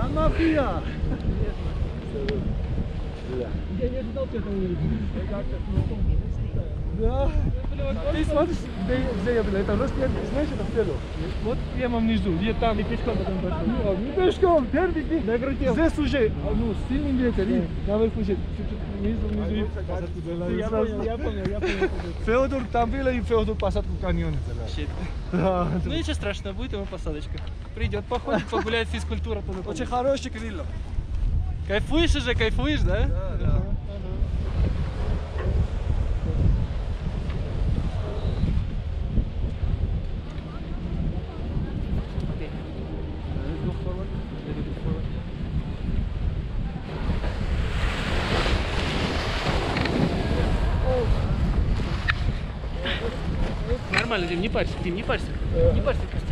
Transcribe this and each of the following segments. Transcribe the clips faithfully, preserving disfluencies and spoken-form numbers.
Мафия! Я не ожидал, что это увидеть. Да. Ты смотришь, где, где я был? Это Ростов, знаешь, это в село. Вот прямо внизу, где там и пешком потом пошел. Ну, не пешком, первый день. Накрутил. Здесь уже, ну, сильный ветер, и наверху уже чуть-чуть внизу, внизу. и посадку делали. Я понял, я понял, я понял. Феодор там был, и Феодор посадку в каньоне делал. Щит. Да. Ну ничего страшного, будет ему посадочка. Придет, походит, погуляет, физкультура тоже. Очень хороший крыло. Кайфуешь уже, кайфуешь, да? Да, да. Нормально, Дим, не парься, Дим, не парься. Не парься, Костя.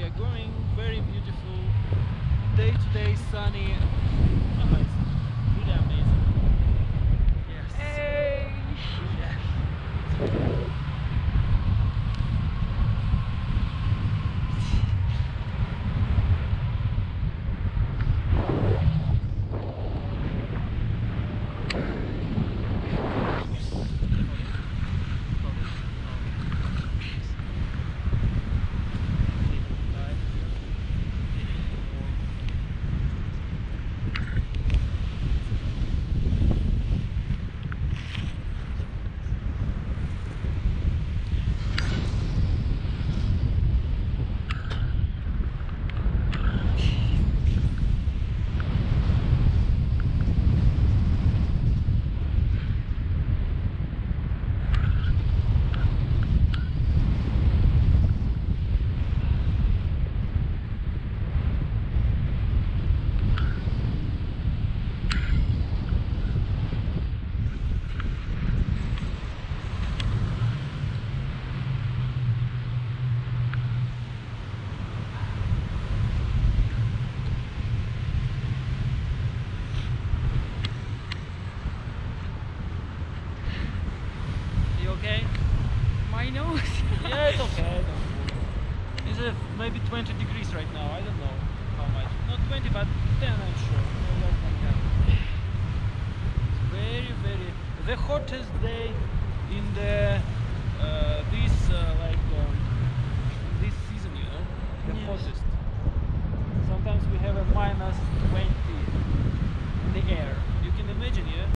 are going. Very beautiful. Day to day sunny. Oh, it's really amazing. Yes. Hey! Yeah. You okay? My nose. Yeah, it's okay. Don't worry. It's uh, maybe twenty degrees right now. I don't know how much. Not twenty, but ten, I'm sure. No less than that. It's very, very the hottest day in the uh, this uh, like um, this season, you know, the Yes. hottest. Sometimes we have a minus twenty in the air. You can imagine, yeah.